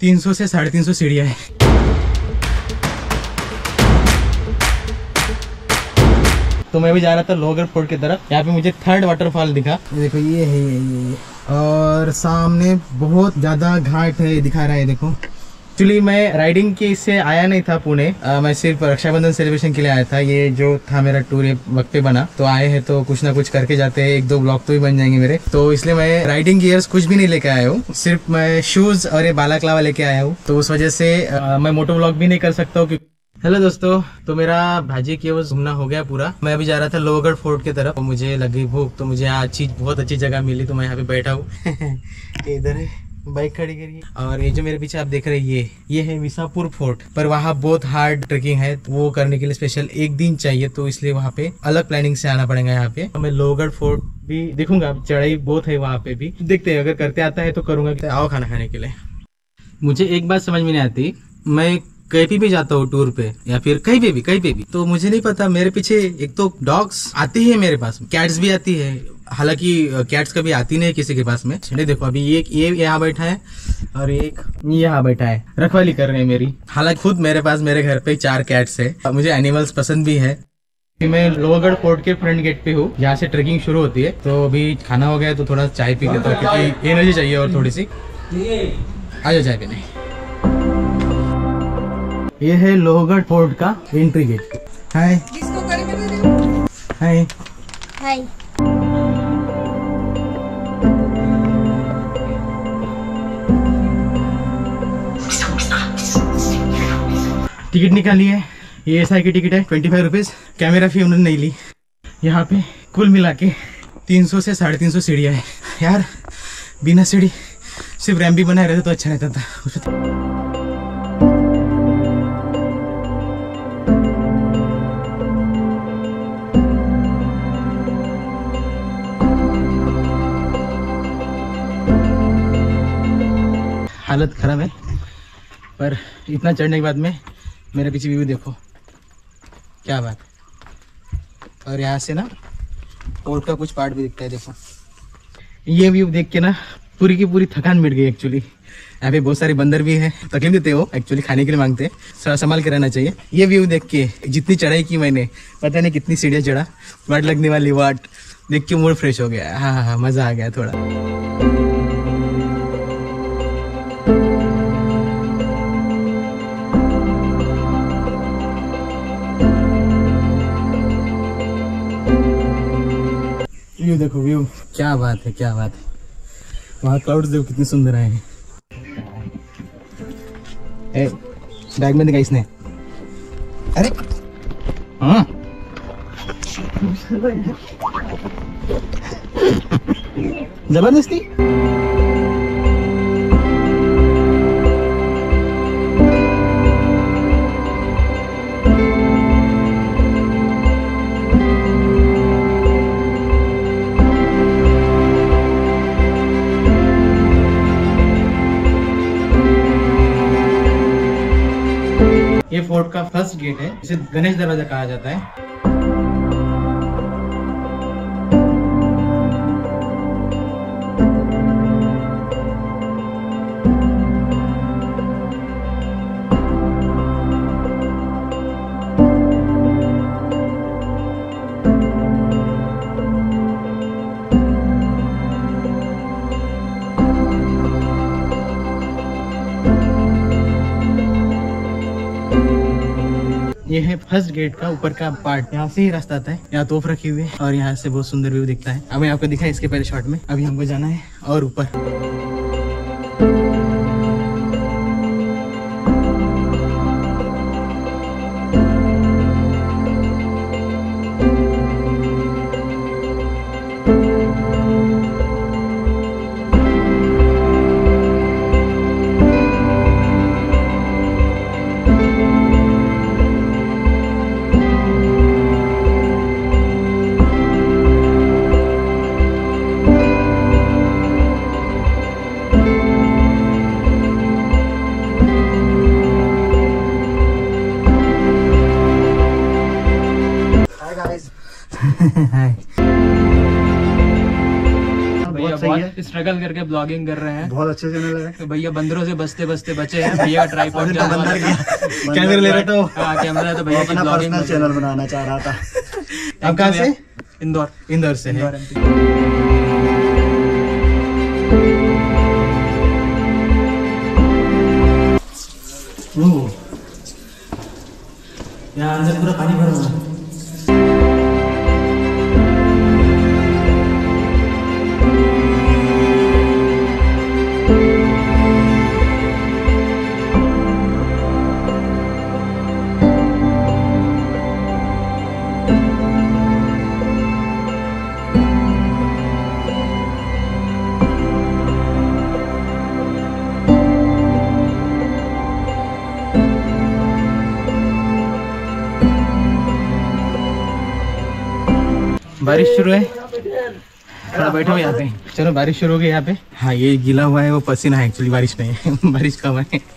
300 से 350 सीढ़ियाँ है। तो मैं भी जा रहा था लोहगढ़ फोर्ट की तरफ। यहाँ पे मुझे थर्ड वाटरफॉल दिखा। ये देखो, ये है ये और सामने बहुत ज्यादा घाट है, दिखा रहा है। देखो, एक्चुअली मैं राइडिंग के इससे आया नहीं था पुणे। मैं सिर्फ रक्षाबंधन सेलिब्रेशन के लिए आया था। ये जो था मेरा टूर, ये वक्त पे बना। तो आए हैं तो कुछ ना कुछ करके जाते हैं, 1-2 ब्लॉग तो भी बन जाएंगे मेरे। तो इसलिए मैं राइडिंग गियर्स कुछ भी नहीं लेके आया हूँ, सिर्फ मैं शूज और ये बालाक्लावा लेके आया हूँ। तो उस वजह से मैं मोटो ब्लॉग भी नहीं कर सकता हूँ। हेलो दोस्तों, तो मेरा भाजी की वो घूमना हो गया पूरा। मैं अभी जा रहा था लोहगढ़ फोर्ट की तरफ। मुझे लगी भूख, तो मुझे यहाँ बहुत अच्छी जगह मिली, तो मैं यहाँ पे बैठा हूँ। इधर है, बाइक खड़ी करी। और ये जो मेरे पीछे आप देख रहे हैं, ये है विसापुर फोर्ट। पर वहाँ बहुत हार्ड ट्रेकिंग है, तो वो करने के लिए स्पेशल 1 दिन चाहिए। तो इसलिए वहाँ पे अलग प्लानिंग से आना पड़ेगा यहाँ पे। तो मैं लोहगढ़ फोर्ट भी देखूंगा, चढ़ाई बहुत है वहाँ पे भी। देखते हैं, अगर करते आता है तो करूंगा। आओ खाना खाने के लिए। मुझे एक बात समझ में नहीं आती, मैं कहीं भी जाता हूँ टूर पे या फिर कहीं पे भी, तो मुझे नहीं पता मेरे पीछे एक तो डॉग्स आती है, मेरे पास कैट्स भी आती है। हालांकि कैट्स कभी आती नहीं किसी के पास में। चलिए देखो, अभी ये यहाँ बैठा है और एक यहाँ बैठा है, रखवाली कर रहे हैं मेरी। हालांकि खुद मेरे पास मेरे घर पे 4 कैट्स है। मुझे एनिमल्स पसंद भी है। मैं लोहगढ़ फोर्ट के फ्रंट गेट पे हूँ, जहाँ से ट्रेकिंग शुरू होती है। तो अभी खाना हो गया तो थोड़ा चाय पी लेता हूँ, क्योंकि एनर्जी चाहिए और थोड़ी सी। आ जाओ चाय पीने। ये है लोहगढ़ फोर्ट का entry gate. Hi hi hi. Ticket निकाली है, ये एसआई की टिकट है 25 रुपीज। कैमरा फी उन्होंने नहीं ली। यहाँ पे कुल मिला के 300 से 350 सीढ़ियाँ है। यार बिना सीढ़ी सिर्फ रैंप भी बनाए रहते तो अच्छा रहता था। हालत खराब है, पर इतना चढ़ने के बाद में मेरे पीछे व्यू देखो, क्या बात। और यहाँ से ना फोर्ट का कुछ पार्ट भी दिखता है। देखो, ये व्यू देख के ना पूरी की पूरी थकान मिट गई। एक्चुअली यहाँ पे बहुत सारे बंदर भी है, तकलीफ देते हो, एक्चुअली खाने के लिए मांगते हैं, थोड़ा संभाल के रहना चाहिए। ये व्यू देख के जितनी चढ़ाई की मैंने, पता नहीं कितनी सीढ़ियाँ चढ़ा, वाट लगने वाली वाट देख के मूड फ्रेश हो गया। हाँ हाँ, मजा आ गया थोड़ा। व्यू देखो, व्यू क्या बात है, क्या बात है। वहाँ क्लाउड्स देखो कितने सुंदर आए हैं। बैग में देखा इसने। अरे हाँ, जबरदस्ती। ये फोर्ट का फर्स्ट गेट है, इसे गणेश दरवाजा कहा जाता है। ये है फर्स्ट गेट का ऊपर का पार्ट। यहाँ से ही रास्ता आता है। यहाँ तोप रखी हुई है और यहाँ से बहुत सुंदर व्यू दिखता है। अब मैं आपको दिखाया इसके पहले शॉट में। अभी हमको जाना है और ऊपर। भैया बहुत स्ट्रगल करके ब्लॉगिंग कर रहे हैं, बहुत अच्छे चैनल है। तो भैया बंदरों से बचते बचते बचे हैं। भैया का ट्राइपॉड कैमरा ले रहा था, कैमरा तो भैया अपना पर्सनल चैनल बनाना चाह रहा था। आप कहाँ से? इंदौर से है। यहाँ अंदर पूरा पानी भरा हुआ है। बारिश शुरू है, थोड़ा बैठो यहाँ पे। चलो बारिश शुरू हो गई यहाँ पे। हाँ ये गीला हुआ है वो पसीना है, एक्चुअली बारिश नहीं है। बारिश का हुआ है।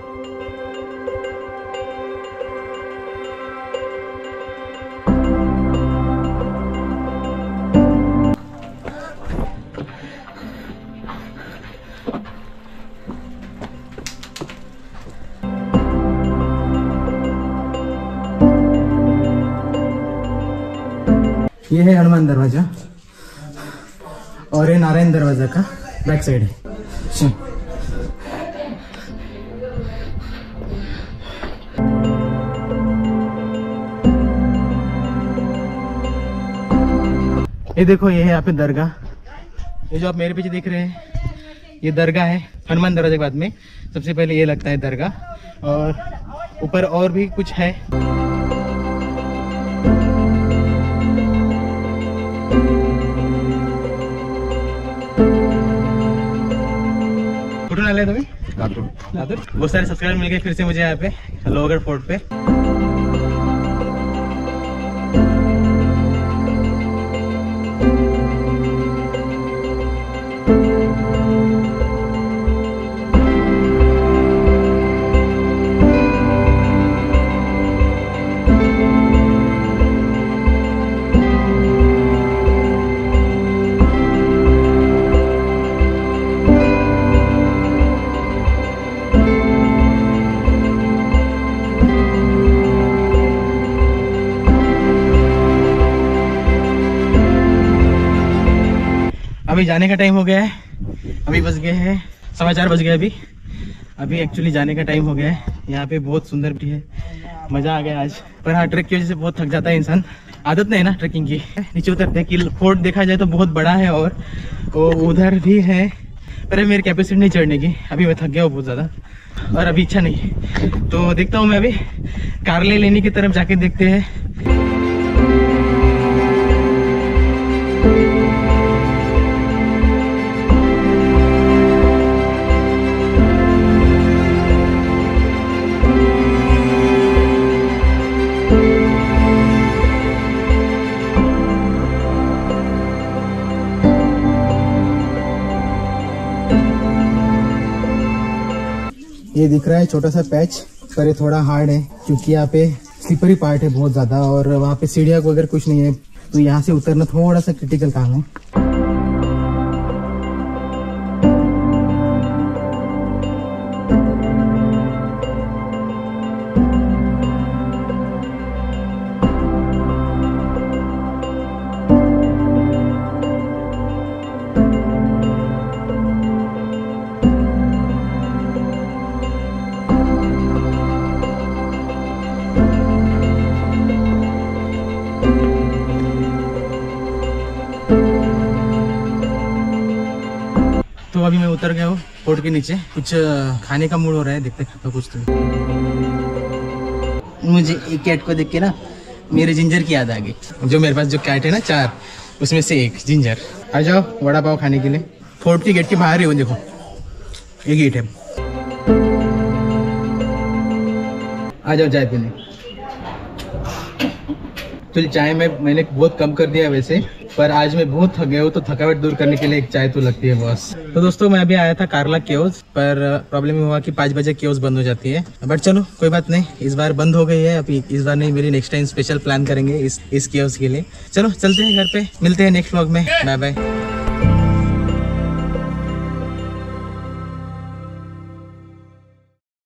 ये है हनुमान दरवाजा और ये नारायण दरवाजा का बैक साइड है। ये देखो ये है यहाँ पे दरगाह। ये जो आप मेरे पीछे देख रहे हैं ये दरगाह है। हनुमान दरवाजे के बाद में सबसे पहले ये लगता है दरगाह, और ऊपर और भी कुछ है। फोटो ना ले तुम्हें बहुत सारे सब्सक्राइबर मिल गए फिर से मुझे यहाँ पे लोहगढ़ फोर्ट पे। अभी जाने का टाइम हो गया है। अभी बज गए हैं 4:15 बज गए। अभी एक्चुअली जाने का टाइम हो गया है। यहाँ पे बहुत सुंदर भी है, मज़ा आ गया आज। पर हाँ ट्रैक की वजह से बहुत थक जाता है इंसान, आदत नहीं है ना ट्रैकिंग की। नीचे उतरते हैं कि फोर्ट देखा जाए तो बहुत बड़ा है और वो उधर भी है, पर मेरी कैपेसिटी नहीं चढ़ने की। अभी मैं थक गया हूँ बहुत ज़्यादा और अभी इच्छा नहीं है, तो देखता हूँ मैं अभी कारले लेने की तरफ जाके देखते हैं। ये दिख रहा है छोटा सा पैच, पर ये थोड़ा हार्ड है क्योंकि यहाँ पे स्लिपरी पार्ट है बहुत ज़्यादा, और वहाँ पे सीढ़ियाँ को अगर कुछ नहीं है तो यहाँ से उतरना थोड़ा सा क्रिटिकल काम है। तो अभी मैं उतर गया हूँ फोर्ट के नीचे। कुछ खाने का मूड हो रहा है, देखते खाता कुछ। तो मुझे एक कैट को देख के ना मेरे जिंजर की याद आ गई। जो मेरे पास जो कैट है ना 4, उसमें से एक जिंजर। आ जाओ वड़ा पाव खाने के लिए। फोर्ट के गेट के बाहर ही हो, देखो ये गेट है। आ जाओ चाय पीने। तो चाय में मैंने बहुत कम कर दिया वैसे, पर आज मैं बहुत थक गया हूँ, तो थकावट दूर करने के लिए एक चाय तो लगती है बॉस। तो दोस्तों मैं अभी आया था कारला केव्स, पर प्रॉब्लम हुआ कि 5 बजे केव्स बंद हो जाती है। बट चलो कोई बात नहीं, इस बार बंद हो गई है। अभी इस बार नहीं, मेरी नेक्स्ट टाइम स्पेशल प्लान करेंगे इस केव्स के लिए। चलो चलते हैं घर पे, मिलते हैं नेक्स्ट व्लॉग में। Bye bye.